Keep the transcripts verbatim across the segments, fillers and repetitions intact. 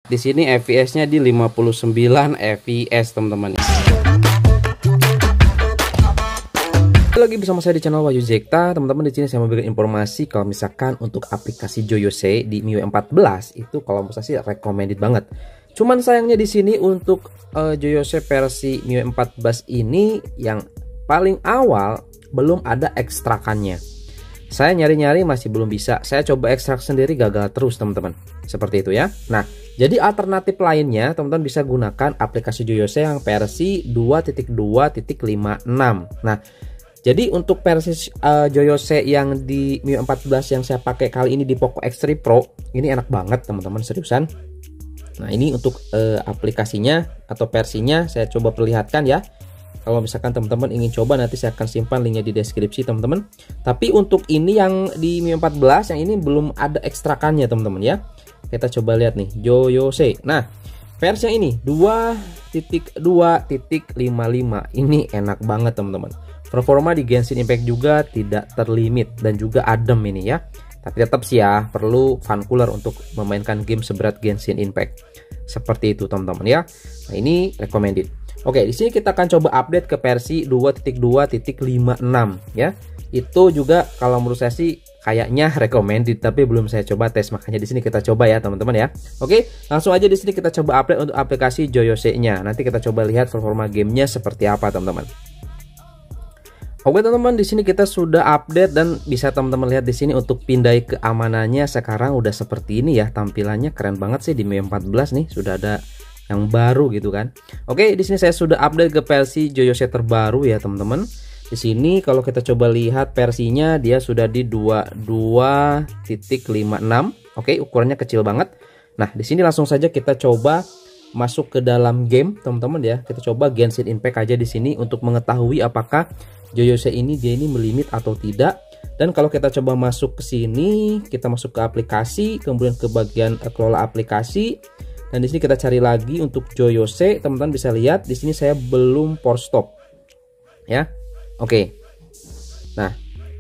Di sini F P S-nya di lima puluh sembilan F P S, teman-teman. Lagi bersama saya di channel Wahyu Zekta, teman-teman. Di sini saya mau berikan informasi kalau misalkan untuk aplikasi Joyose di M I U I empat belas itu kalau menurut saya sih recommended banget. Cuman sayangnya di sini untuk uh, Joyose versi M I U I empat belas ini yang paling awal belum ada ekstrakannya. Saya nyari-nyari masih belum bisa. Saya coba ekstrak sendiri gagal terus, teman-teman. Seperti itu ya. Nah, jadi alternatif lainnya teman-teman bisa gunakan aplikasi Joyose yang versi dua titik dua titik lima enam. Nah, jadi untuk versi uh, Joyose yang di M I U I empat belas yang saya pakai kali ini di Poco X tiga Pro, ini enak banget teman-teman, seriusan. Nah, ini untuk uh, aplikasinya atau versinya saya coba perlihatkan ya. Kalau misalkan teman-teman ingin coba, nanti saya akan simpan linknya di deskripsi, teman-teman. Tapi untuk ini yang di M I U I empat belas yang ini belum ada ekstrakannya, teman-teman ya. Kita coba lihat nih Joyose. Nah, versi yang ini dua titik dua titik lima lima ini enak banget, teman-teman. Performa di Genshin Impact juga tidak terlimit dan juga adem ini ya. Tapi tetap sih ya, perlu fan cooler untuk memainkan game seberat Genshin Impact. Seperti itu, teman-teman ya. Nah, ini recommended. Oke, di sini kita akan coba update ke versi dua titik dua titik lima enam ya. Itu juga kalau menurut saya sih kayaknya recommended, tapi belum saya coba tes, makanya di sini kita coba ya, teman-teman ya. Oke, langsung aja di sini kita coba update untuk aplikasi Joyose-nya. Nanti kita coba lihat performa gamenya seperti apa, teman-teman. Oke, teman-teman, di sini kita sudah update dan bisa teman-teman lihat di sini untuk pindai keamanannya sekarang udah seperti ini ya. Tampilannya keren banget sih di M I U I empat belas nih, sudah ada yang baru gitu kan. Oke, di sini saya sudah update ke versi Joyose terbaru ya, teman-teman. Di sini kalau kita coba lihat versinya, dia sudah di dua titik dua titik lima enam. Oke, ukurannya kecil banget. Nah, di sini langsung saja kita coba masuk ke dalam game, teman-teman ya. Kita coba Genshin Impact aja di sini untuk mengetahui apakah Joyose ini dia ini melimit atau tidak. Dan kalau kita coba masuk ke sini, kita masuk ke aplikasi, kemudian ke bagian uh, kelola aplikasi. Dan di sini kita cari lagi untuk Joyose, teman-teman bisa lihat di sini saya belum force stop. Ya. Oke. Nah.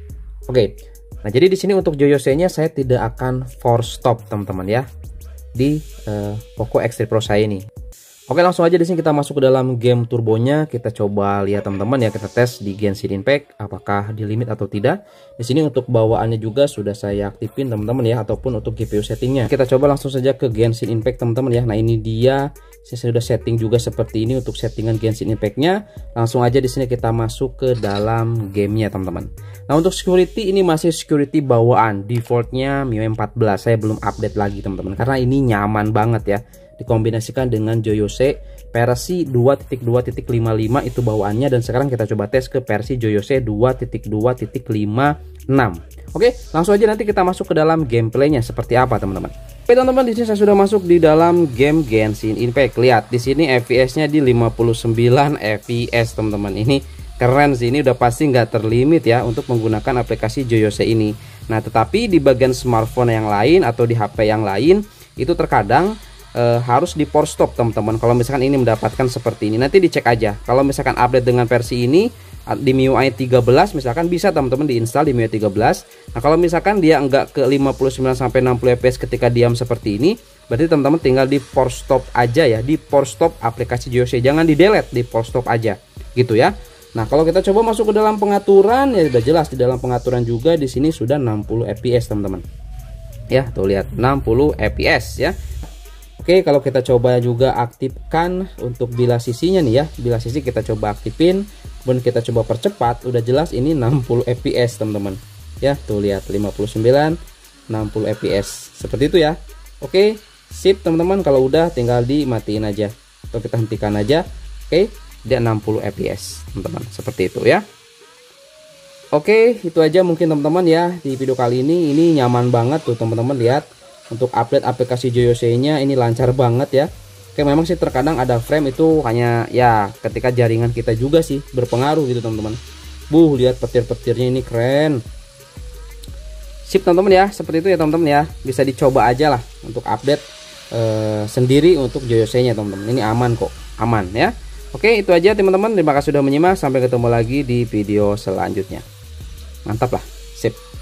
Oke. Nah, jadi di sini untuk Joyose-nya saya tidak akan force stop, teman-teman ya. Di uh, Poco X tiga Pro saya ini. Oke, langsung aja di sini kita masuk ke dalam game turbonya. Kita coba lihat, teman-teman ya, kita tes di Genshin Impact apakah di limit atau tidak. Di sini untuk bawaannya juga sudah saya aktifin, teman-teman ya, ataupun untuk G P U settingnya. Kita coba langsung saja ke Genshin Impact, teman-teman ya. Nah, ini dia. Saya sudah setting juga seperti ini untuk settingan Genshin Impact-nya. Langsung aja di sini kita masuk ke dalam gamenya, teman-teman. Nah, untuk security ini masih security bawaan defaultnya M I U I empat belas. Saya belum update lagi, teman-teman, karena ini nyaman banget ya. Dikombinasikan dengan Joyose versi dua titik dua titik lima lima itu bawaannya, dan sekarang kita coba tes ke versi Joyose dua titik dua titik lima enam. Oke, langsung aja nanti kita masuk ke dalam gameplaynya seperti apa, teman-teman. Oke, teman-teman, di sini saya sudah masuk di dalam game Genshin Impact. Lihat di sini F P S-nya di lima puluh sembilan F P S, teman-teman. Ini keren sih, ini udah pasti nggak terlimit ya untuk menggunakan aplikasi Joyose ini. Nah, tetapi di bagian smartphone yang lain atau di H P yang lain itu terkadang E, harus di force stop, teman-teman. Kalau misalkan ini mendapatkan seperti ini, nanti dicek aja. Kalau misalkan update dengan versi ini di M I U I tiga belas misalkan, bisa teman-teman diinstal di M I U I tiga belas. Nah, kalau misalkan dia enggak ke lima puluh sembilan sampai enam puluh F P S ketika diam seperti ini, berarti teman-teman tinggal di force stop aja ya, di force stop aplikasi Joyose. Jangan di delete, di force stop aja gitu ya. Nah, kalau kita coba masuk ke dalam pengaturan, ya sudah jelas di dalam pengaturan juga di sini sudah enam puluh F P S, teman-teman. Ya, tuh lihat enam puluh F P S ya. Oke, kalau kita coba juga aktifkan untuk bilas sisinya nih ya. Bilas sisi kita coba aktifin, kemudian kita coba percepat, udah jelas ini enam puluh F P S, teman-teman. Ya, tuh lihat lima puluh sembilan, enam puluh F P S. Seperti itu ya. Oke, sip, teman-teman. Kalau udah tinggal dimatiin aja atau kita hentikan aja. Oke, dia enam puluh F P S, teman-teman. Seperti itu ya. Oke, itu aja mungkin, teman-teman ya, di video kali ini. Ini nyaman banget tuh, teman-teman, lihat. Untuk update aplikasi Joyose-nya ini lancar banget ya. Oke, memang sih terkadang ada frame itu hanya ya ketika jaringan kita juga sih berpengaruh gitu, teman-teman. Buh, lihat petir-petirnya ini keren. Sip, teman-teman ya, seperti itu ya, teman-teman ya. Bisa dicoba aja lah untuk update eh, sendiri untuk Joyose-nya, teman-teman. Ini aman kok, aman ya. Oke, itu aja teman-teman. Terima kasih sudah menyimak. Sampai ketemu lagi di video selanjutnya. Mantap lah, sip.